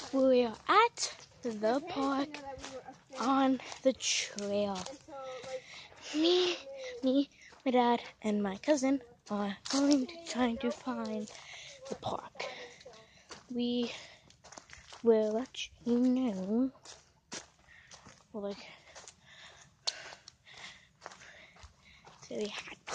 We are at the park on the trail. Me, my dad, and my cousin are going to try to find the park. We will let you know. Like, it's really hot.